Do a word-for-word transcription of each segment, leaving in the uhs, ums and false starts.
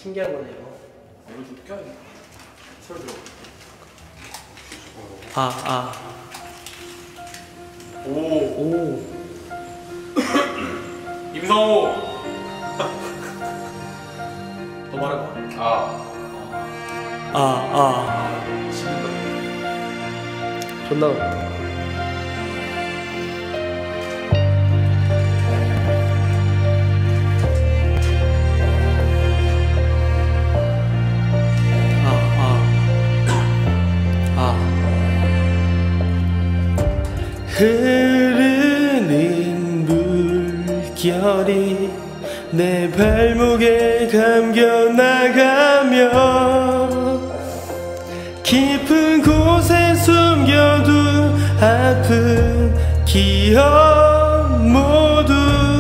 신기한 거네요. 이거 좀 껴야 돼. 서로 들어. 아, 아. 오. 오. 임성호. 더 말해봐. 아. 아, 아. 신기하다. 존나 웃겨. 흐르는 물결이 내 발목에 감겨 나가며 깊은 곳에 숨겨둔 아픈 기억 모두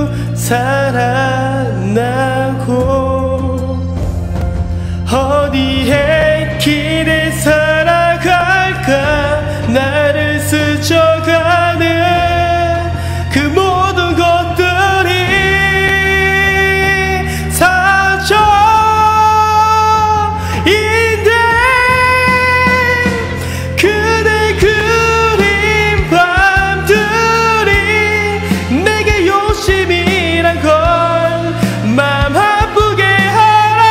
살아나고 어디에 길을 살아갈까 나를 스쳐가는 그 모든 것들이 사정인데 그대 그린 밤들이 내게 욕심이란 걸 맘 아프게 하라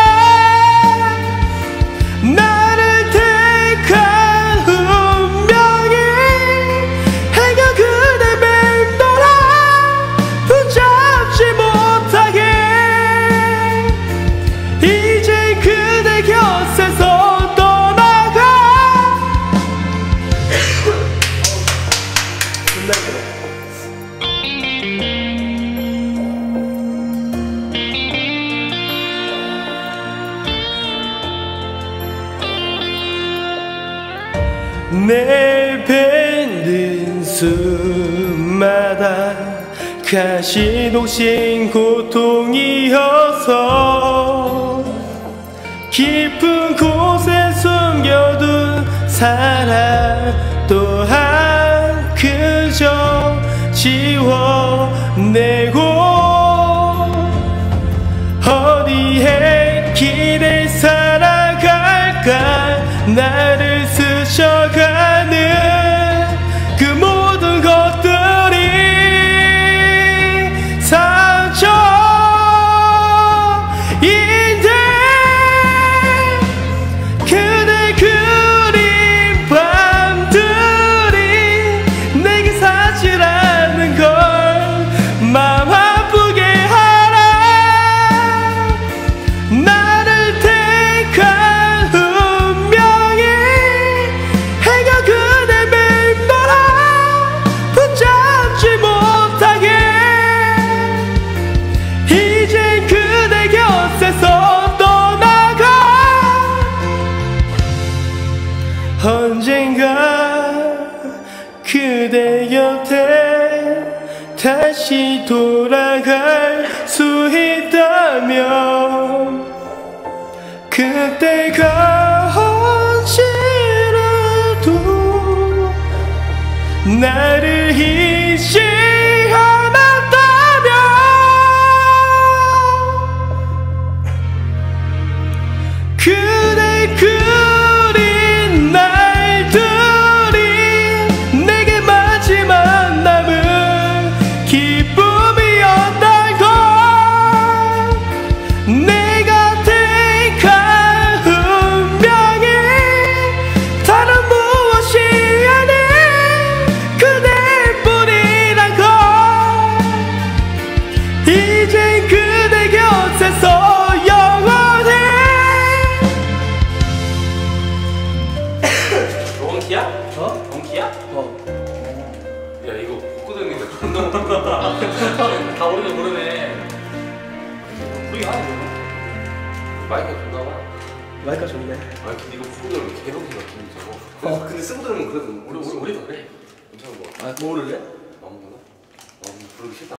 나를 택한 운명이 해가 그대 맴돌아 붙잡지 못하게 이제 그대 곁에서 떠나가 내 뱉는 숨마다 가시독신 고통이어서 깊은 곳에 숨겨둔 사랑 또한 그저 지워내고 어디에 길을 살아갈까 나를 스쳐가는 그 모든 것들이 상처인데 그대 그린 밤들이 내게 사치라는 걸 맘 아프게 하라 나를 택한 운명이 해가 그대 맴돌아 붙잡지 못하게 이젠 그대 곁에서 떠나가 언젠가 그대 곁에 다시 돌아갈 수 있다면 그때가 언제라도 나를 잊지 않았다면 그대 그린 날들이 내게 마지막 남은 기쁨이었던 걸 내가 택한 운명이 다른 무엇이 아닌 그대뿐이란 걸 이젠 그대 곁에서 영원히 너 원키야? 어? 원키야? 어. 야 이거 복구 되니까 존나 웃긴다. 다 모르네 모르네. 우리 하나 모르네. 마이크가 존나 와. 마이크가 좋네. 아 근데 이거 쓰고 들으면 개동기가 진짜고. 어. 근데 쓰고 들으면 그래도 우리 우리 우리도 그래. 괜찮은 거 같아. 아, 모를래? 아무거나. 아 부르기 싫다.